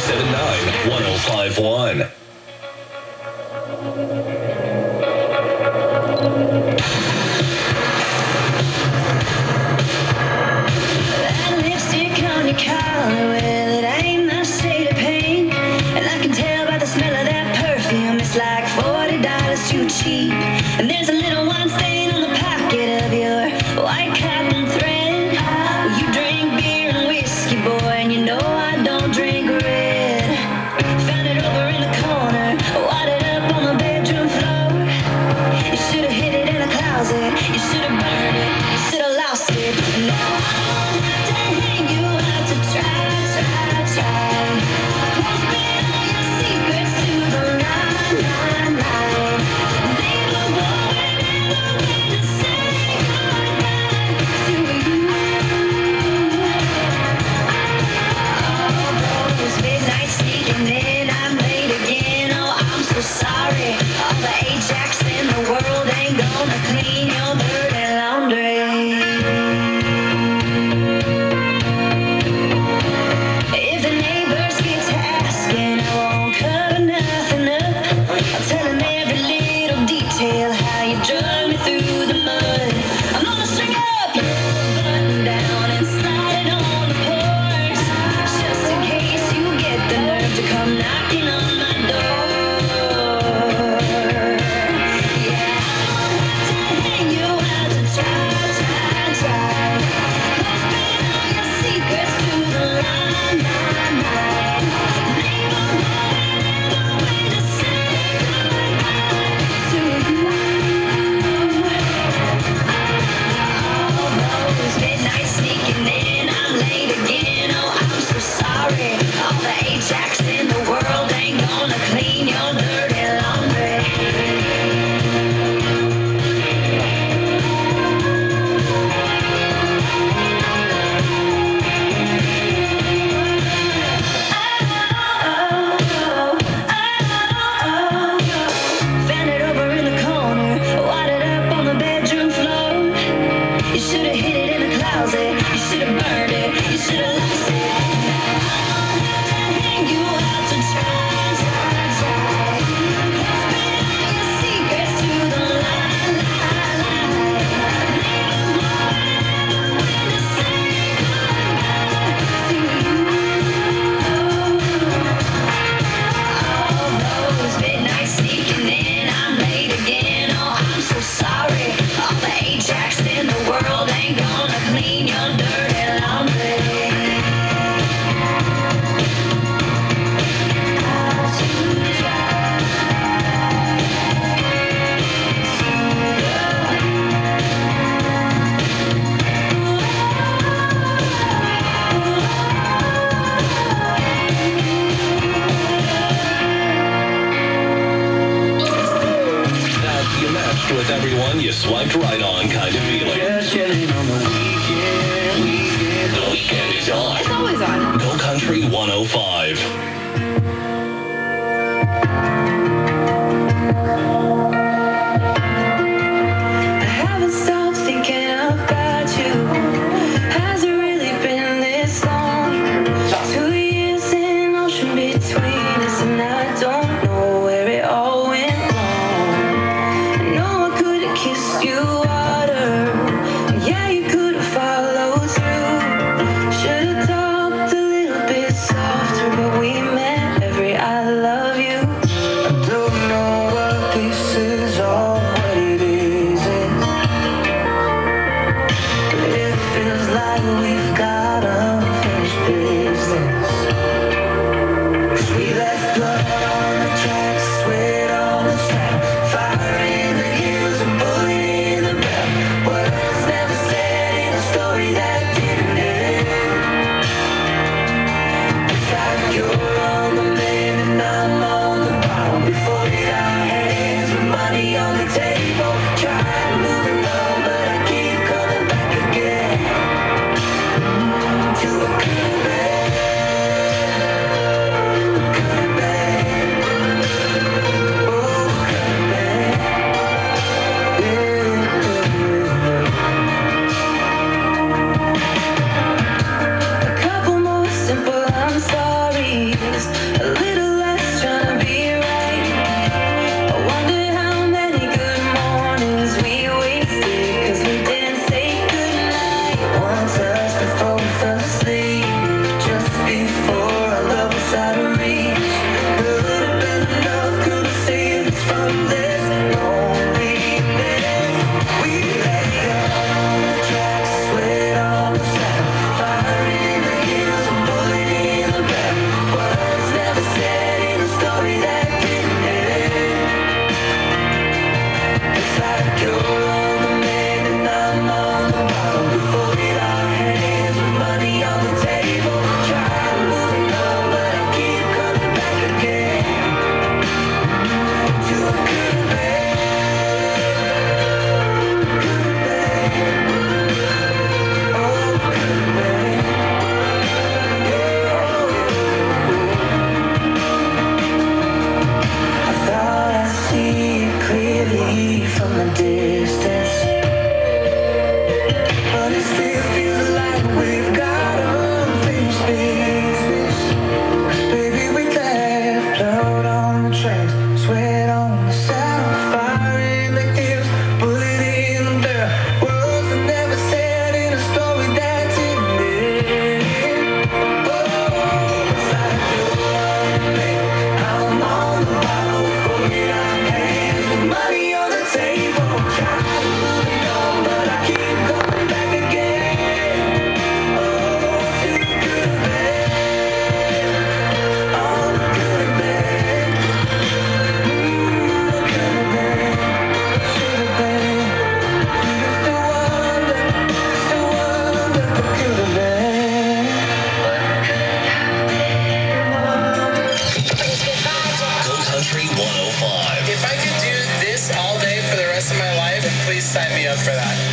105.1. That lipstick on your collar, well, it ain't my shade of pink. And I can tell by the smell of that perfume, it's like $40 too cheap. And there's a little wine stain on the pocket of your white cotton thread. Well, you drink beer and whiskey, boy, and you know I don't drink red. Found it over in the corner, wadded up on the bedroom floor. You should have hid it in a closet, you should have burned it, you should have lost it. Now I don't have to hang you out to try. Clothespin all your secrets to the line. Leave a woman in the way to say goodbye to you. Oh, those midnight sneaking in, I'm late again. Oh, I'm so sorry. All the Ajax in the world ain't gonna clean your dirty laundry. If the neighbors get to asking, I won't cover nothing up. I'll tell them every little detail, how you drug me through the mud. I'm gonna string up your button down and slide it on the porch, just in case you get the nerve to come knocking on my door. Yeah, I don't have to hang you out to try. Clothespin all your secrets to the line. Leave a woman in the way to say goodbye to you. All those midnight sneaking in, I'm late again. Oh, I'm so sorry. All the Ajax in the world ain't gonna clean your dirty laundry. Found it over in the corner, wadded up on the bedroom floor. You should have hid it in a closet, you should have burned it, you should have lost it. Now I don't have to hang you out to try. Clothespin all your secrets to the line. Leave a woman in the way to say goodbye to you. All those midnight sneaking in, I'm late again. Oh, I'm so sorry. All the Ajax in the world ain't gonna clean your dirty laundry. Out to dry. That you matched with everyone you swiped right on kind of feeling. Just chilling on the weekend. The weekend is on. It's always on. Go Country 105. I haven't stopped thinking about you. Has it really been this long? 2 years in ocean between us, and I don't know where it all went wrong. I know I could have kissed you harder. Yeah, you could have followed through. Should have talked a little bit softer, but we met every I love you. I don't know what this Sign me up for that.